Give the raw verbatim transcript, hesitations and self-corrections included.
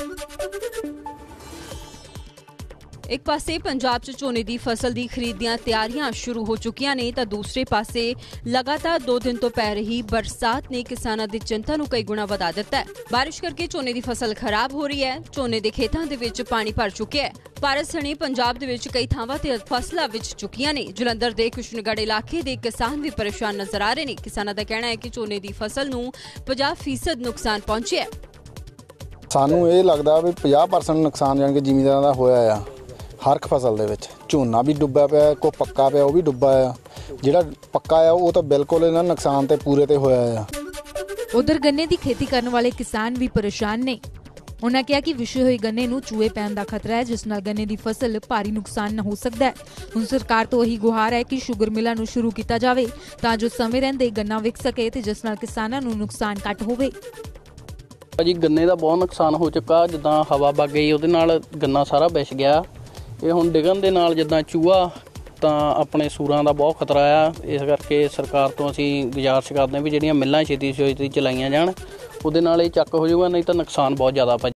एक पासे पंजाब च झोने की फसल की खरीद ਦੀਆਂ ਤਿਆਰੀਆਂ शुरू हो चुकियां ने तो दूसरे पासे लगातार दो दिन तो पै रही बरसात ने किसानों की चिंता नूं कई गुणा वधा दिता है। बारिश करके झोने की फसल खराब हो रही है। झोने के खेतों के विच पानी भर चुका है। भारत सने पंजाब दे विच कई थावां ते फसलां विच चुकियां ने। जलंधर के कृष्णगढ़ इलाके के किसान भी परेशान नजर आ रहे हैं। किसानों का कहना है कि झोने की फसल नूं पचास फीसद नुकसान पहुंचिया है। सानू ये लगता भी पचास परसेंट नुकसान जान के जिमीदारां दा होया है। हर एक फसल दे विच झोना भी डुब्बा पिया, को पक्का पिया, वो भी डुब्बा है। जिहड़ा पक्का है वो तो बिल्कुल इन्हां नुकसान ते पूरे ते होया है। उधर गन्ने की खेती करने वाले किसान भी परेशान ने। उन्होंने कहा कि विछे हुए गन्ने नूं चूहे पैण दा खतरा है, जिस नाल गन्ने की फसल भारी नुकसान न हो सकता है। हुण सरकार तो यही गुहार है कि शुगर मिलां नूं शुरू किया जाए तां जो समय रहिंदे गन्ना विक सके ते जिस नाल किसानां नूं नुकसान घट होवे। जी गन्ने का बहुत नुकसान हो चुका, जिद्दां हवा वग गई उहदे नाल गन्ना सारा विछ गया। ये हुण डिगन दे नाल जिद्दां चूहा तां अपने सूरां दा बहुत खतरा आ। इस करके सरकार तो असीं गुजारिश करदे भी जिहड़ियां मिल्लां छेती छेती चलाईਆਂ जाण, ਉਹਦੇ ਨਾਲ ਇਹ ਚੱਕ ਹੋ ਜਾਊਗਾ, नहीं तो नुकसान बहुत ज़्यादा।